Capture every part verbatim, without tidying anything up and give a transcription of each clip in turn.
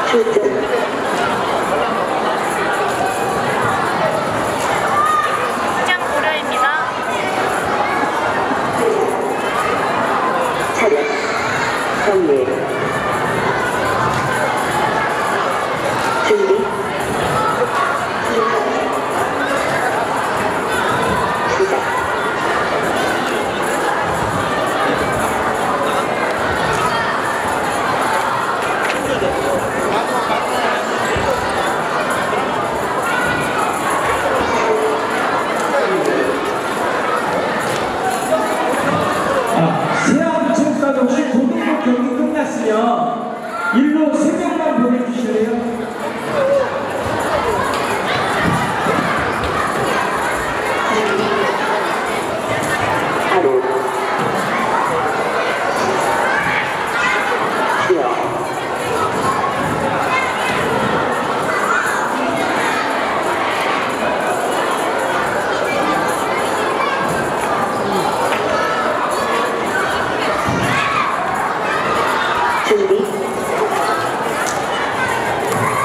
출전. 그냥 고려입니다. 차렷. 정리. 준비. 시작. 세아부천사 혹시 고등부 경기 끝났으면 일로 세 명만 보내주실래요? 하루. 쉬어. 준비.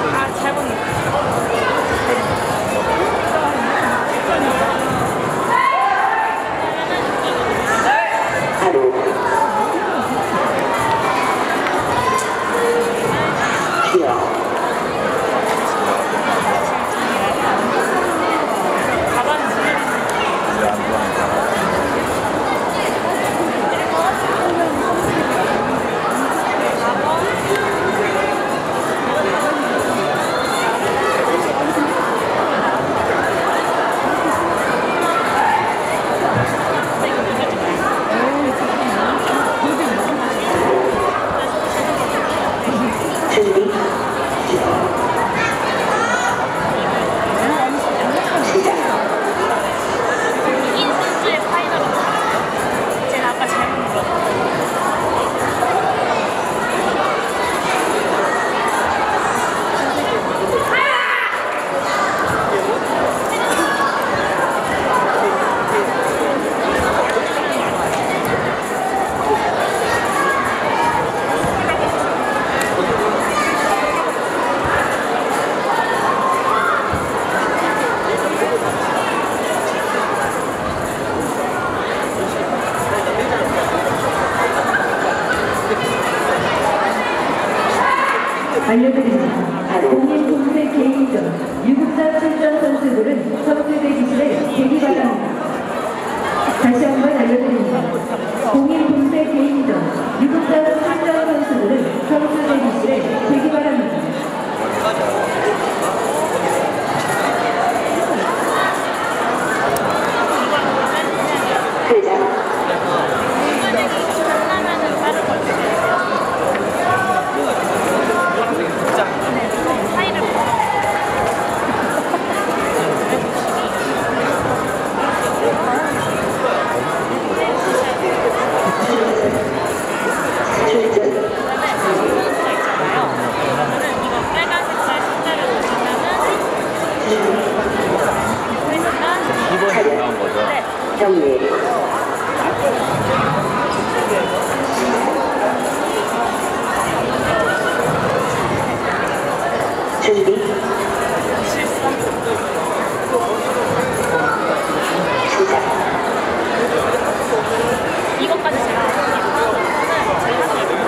아, 잘못 하루 쉬어 준비 시작 인 선수의 파이널. 제가 아까 잘못 눌렀어요. 알려드립니다. 공인 동세 개인전 유급자 출전 선수들은 선수 대기실에 대기 바랍니다. 다시 한번 알려드립니다. 공인 동세 개인전 유급자 출전 선수들은 선수 대기실에 대기 바랍니다. 회장 끝나면은 빠른 걸 파이를 출전 있잖아요. 그러면은 이거 빨간 색깔 숫자를 보시면은 이번에 나온 거죠? 네. 정리 준비 시작 이것까지 제가 하는 저희 학교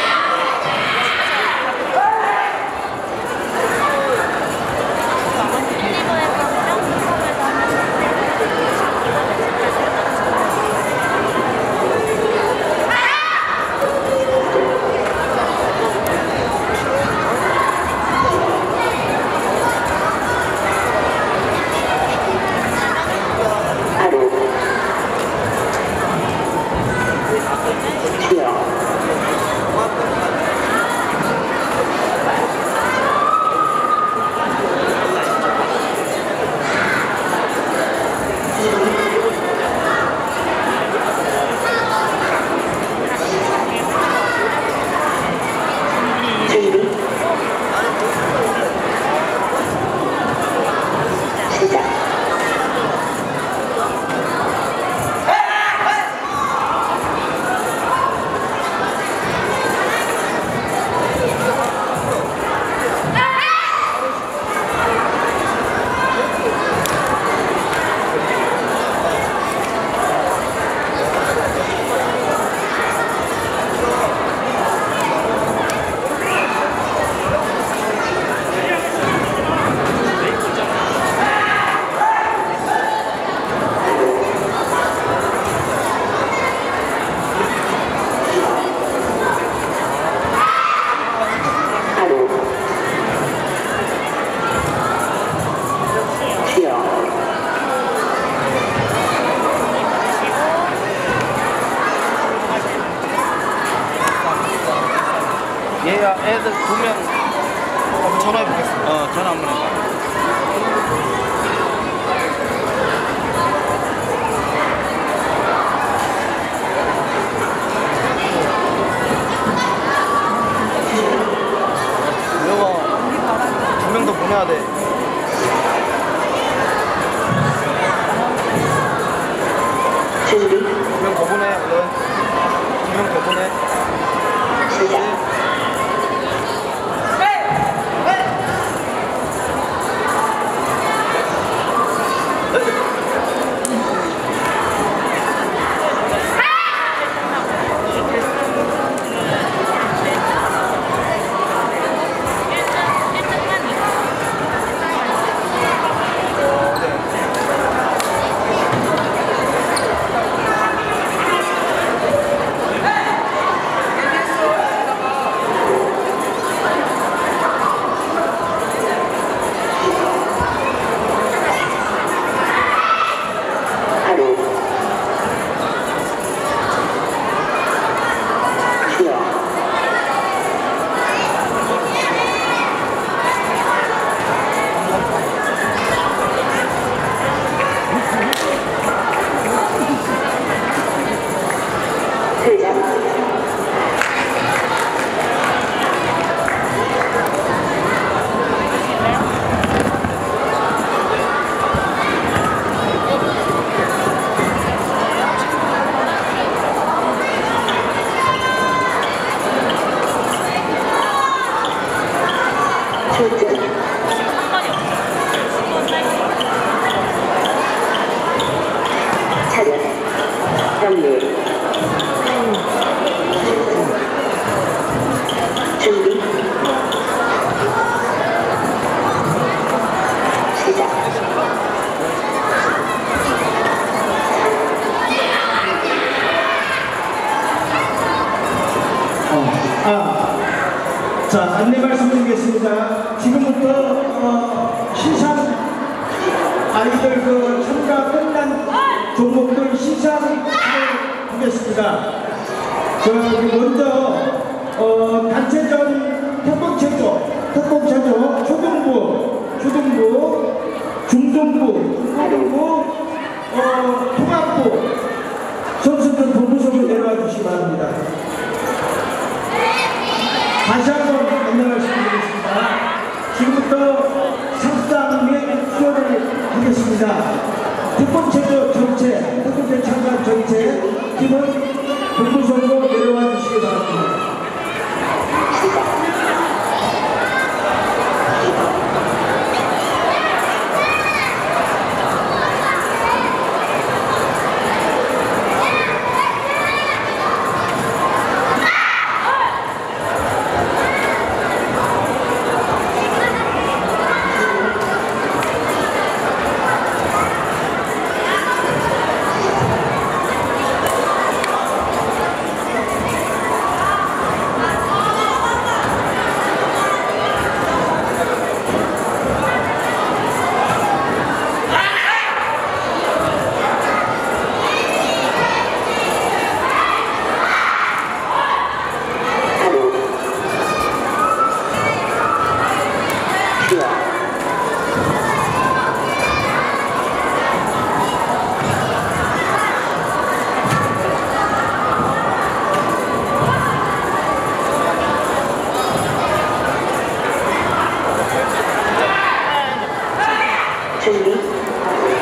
하루 쉬어 준비 시작 하루 쉬어 얘야 애들 두 명 전화해 보겠습니다. 어 전화 한번 해봐. 여거 두 명 더 보내야 돼. 준비 두 명 더 보내. 얼른. 두 명 더 보내. 시작 안내 말씀드리겠습니다. 지금부터 어, 시상 아이들 그 참가 끝난 종목들 시상을 하겠습니다. 저기 먼저 어, 단체전 태권체조, 태권체조 초등부, 초등부, 중등부, 고등부, 어, 통합부 선수들 본부석으로 내려와 주시기 바랍니다. 다시 한번 안내 말씀드리겠습니다. 지금부터 상상의 수업을 하겠습니다. 태권체조 전체, 태권체 참가 전체 팀은 본부석으로 내려와 주시기 바랍니다. 준비